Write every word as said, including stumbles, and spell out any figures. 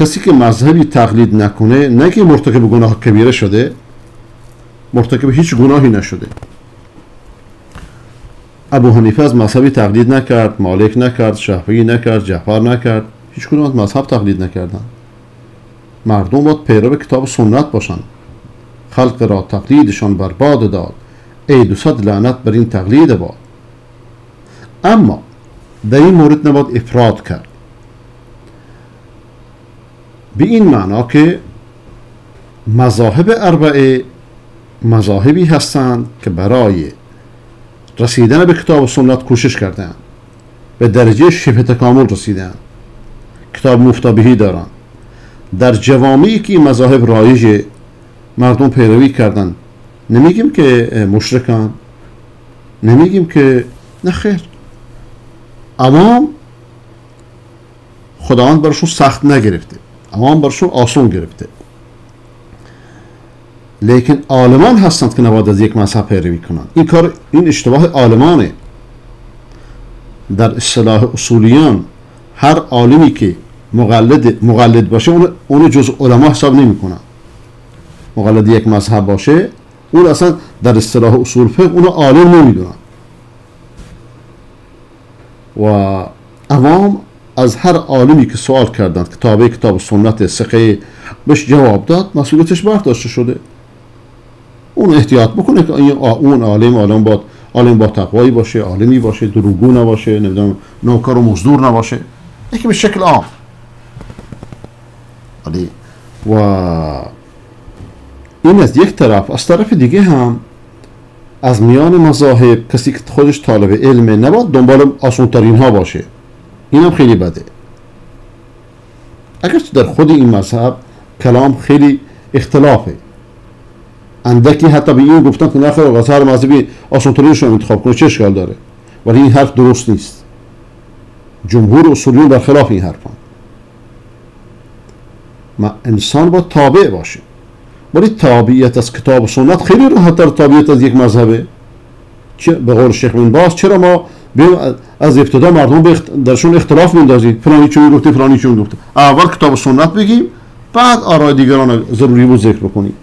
کسی که مذهبی تقلید نکنه نه که مرتکب گناه کبیره شده، مرتکب هیچ گناهی نشده. ابو حنیفه از مذهبی تقلید نکرد، مالک نکرد، شافعی نکرد، جعفر نکرد، هیچ کدوم از مذهب تقلید نکردن. مردم باید پیرو کتاب سنت باشن. خلق را تقلیدشان برباد داد، ای دو صد لعنت بر این تقلید باد. اما در این مورد نباید افراد کرد، به این معنا که مذاهب اربعه مذاهبی هستند که برای رسیدن به کتاب و سنت کوشش کردند، به درجه شبه تکامل رسیدند، کتاب مفتابهی دارند. در جوامعی که این مذاهب رایجه مردم پیروی کردن، نمیگیم که مشرکان، نمیگیم که نخیر، عوام خداوند برشون سخت نگرفته، عوام برشون آسون گرفته، لیکن عالمان هستند که نباید از یک مذهب پیروی کنند. این کار، این اشتباه عالمانه. در اصطلاح اصولیان هر عالمی که مقلد مقلد باشه اون اون جز علما حساب نمیکنن. مقلد یک مذهب باشه اون اصلا در اصطلاح اصول فقه اون عالم نمیدونن. و عوام از هر عالمی که سوال کردند که تابع کتاب سنت سقه بهش جواب داد، مسئولیتش برداشته شده. اون احتیاط بکنه که اون عالم عالم با عالم با تقوایی باشه، عالمی باشه، دروغگو نباشه، نمیدونم نوکر و مزدور نباشه، یکی به شکل عام. و این از یک طرف. از طرف دیگه هم از میان مذاهب کسی که خودش طالب علمه نباید دنبال آسان‌ترین ها باشه. این هم خیلی بده. اگر در خود این مذهب کلام خیلی اختلافه، اندکی حتی به این گفتن که نخیر از هر مذهبی آسان‌ترینش رو انتخاب کنه، چه اشکال داره؟ ولی این حرف درست نیست. جمهور اصولیون در خلاف این حرفان. ما انسان با تابع باشه، ولی تابعیت از کتاب و سنت خیلی راحت‌تر تابعیت از یک مذهبه. چه به قول شیخ بن باز چرا ما از ابتدا مردم به درشون اختلاف میندازیم؟ فلانی چون گفته، فلانی چون گفته. اول کتاب و سنت بگیم، بعد آرای دیگران ضروری بود ذکر بکنیم.